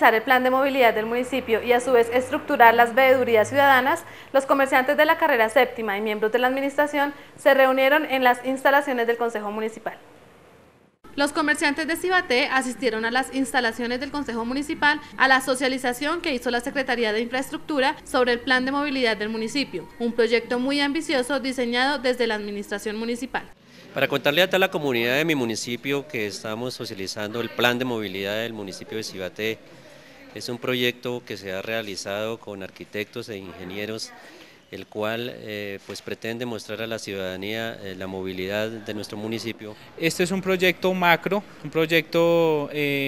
analizar el plan de movilidad del municipio y a su vez estructurar las veedurías ciudadanas, los comerciantes de la carrera séptima y miembros de la administración se reunieron en las instalaciones del Consejo Municipal. Los comerciantes de Cibaté asistieron a las instalaciones del Consejo Municipal a la socialización que hizo la Secretaría de Infraestructura sobre el plan de movilidad del municipio, un proyecto muy ambicioso diseñado desde la administración municipal. Para contarle a toda la comunidad de mi municipio que estamos socializando el plan de movilidad del municipio de Cibaté. Es un proyecto que se ha realizado con arquitectos e ingenieros, el cual pues pretende mostrar a la ciudadanía la movilidad de nuestro municipio. Este es un proyecto macro, un proyecto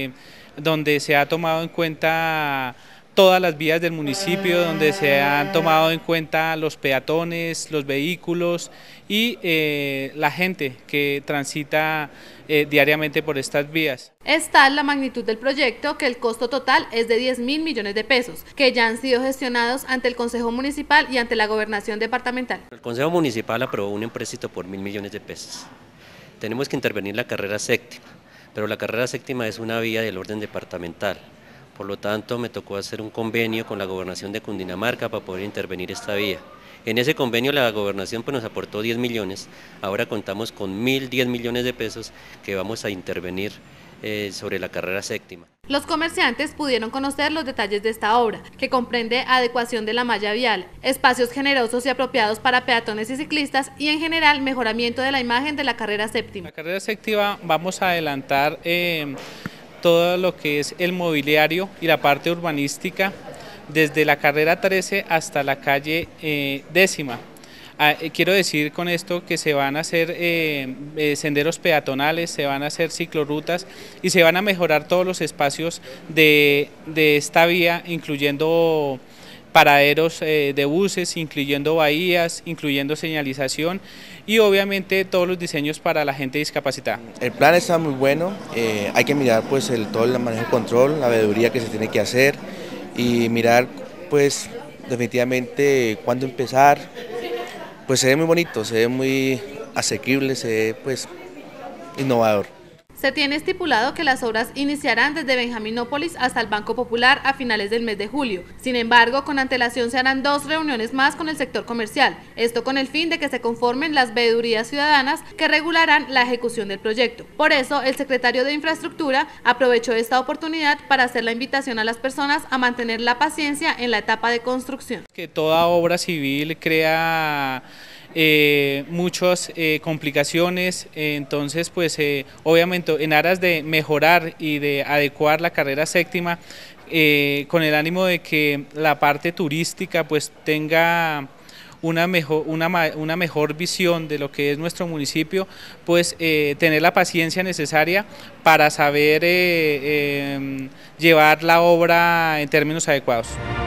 donde se ha tomado en cuenta todas las vías del municipio, donde se han tomado en cuenta los peatones, los vehículos y la gente que transita diariamente por estas vías. Es tal la magnitud del proyecto que el costo total es de 10.000 millones de pesos, que ya han sido gestionados ante el Consejo Municipal y ante la Gobernación Departamental. El Consejo Municipal aprobó un empréstito por 1.000 millones de pesos. Tenemos que intervenir la carrera séptima, pero la carrera séptima es una vía del orden departamental. Por lo tanto, me tocó hacer un convenio con la Gobernación de Cundinamarca para poder intervenir esta vía. En ese convenio la Gobernación pues, nos aportó 10 millones, ahora contamos con 1.010 millones de pesos que vamos a intervenir sobre la carrera séptima. Los comerciantes pudieron conocer los detalles de esta obra, que comprende adecuación de la malla vial, espacios generosos y apropiados para peatones y ciclistas y en general mejoramiento de la imagen de la carrera séptima. La carrera séptima vamos a adelantar todo lo que es el mobiliario y la parte urbanística, desde la carrera 13 hasta la calle 10ª. Quiero decir con esto que se van a hacer senderos peatonales, se van a hacer ciclorrutas y se van a mejorar todos los espacios de esta vía, incluyendo paraderos de buses, incluyendo bahías, incluyendo señalización y obviamente todos los diseños para la gente discapacitada. El plan está muy bueno, hay que mirar pues todo el manejo de control, la veeduría que se tiene que hacer y mirar pues definitivamente cuándo empezar. Pues se ve muy bonito, se ve muy asequible, se ve pues innovador. Se tiene estipulado que las obras iniciarán desde Benjaminópolis hasta el Banco Popular a finales del mes de julio. Sin embargo, con antelación se harán 2 reuniones más con el sector comercial, esto con el fin de que se conformen las veedurías ciudadanas que regularán la ejecución del proyecto. Por eso, el secretario de Infraestructura aprovechó esta oportunidad para hacer la invitación a las personas a mantener la paciencia en la etapa de construcción. Que toda obra civil crea muchas complicaciones, entonces pues obviamente en aras de mejorar y de adecuar la carrera séptima con el ánimo de que la parte turística pues tenga una mejor visión de lo que es nuestro municipio, pues tener la paciencia necesaria para saber llevar la obra en términos adecuados.